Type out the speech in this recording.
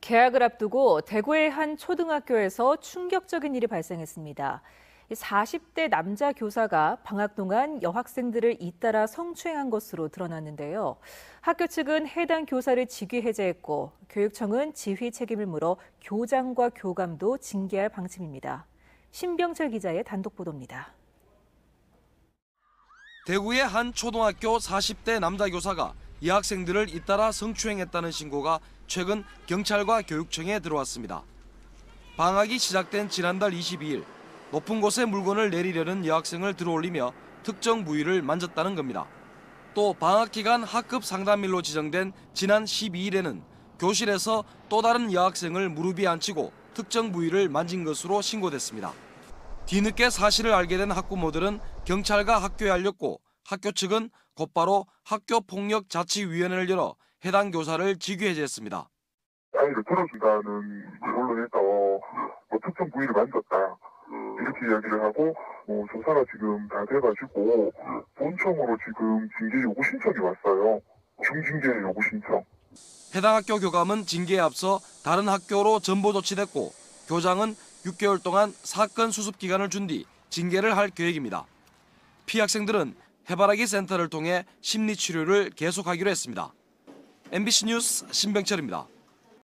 개학을 앞두고 대구의 한 초등학교에서 충격적인 일이 발생했습니다. 40대 남자 교사가 방학 동안 여학생들을 잇따라 성추행한 것으로 드러났는데요. 학교 측은 해당 교사를 직위 해제했고 교육청은 지휘 책임을 물어 교장과 교감도 징계할 방침입니다. 신병철 기자의 단독 보도입니다. 대구의 한 초등학교 40대 남자 교사가 여학생들을 잇따라 성추행했다는 신고가 최근 경찰과 교육청에 들어왔습니다. 방학이 시작된 지난달 22일, 높은 곳에 물건을 내리려는 여학생을 들어올리며 특정 부위를 만졌다는 겁니다. 또 방학 기간 학급 상담일로 지정된 지난 12일에는 교실에서 또 다른 여학생을 무릎 위에 앉히고 특정 부위를 만진 것으로 신고됐습니다. 뒤늦게 사실을 알게 된 학부모들은 경찰과 학교에 알렸고 학교 측은 곧바로 학교폭력자치위원회를 열어 해당 교사를 직위 해제했습니다. 아이를 들어준다는 언론에서 특정 부위를 만졌다 이렇게 이야기를 하고 조사가 지금 다 돼가지고 본청으로 지금 징계 요구 신청이 왔어요. 중징계 요구 신청. 해당 학교 교감은 징계에 앞서 다른 학교로 전보 조치됐고 교장은 6개월 동안 사건 수습 기간을 준 뒤 징계를 할 계획입니다. 피학생들은 해바라기 센터를 통해 심리치료를 계속하기로 했습니다. MBC 뉴스 신병철입니다.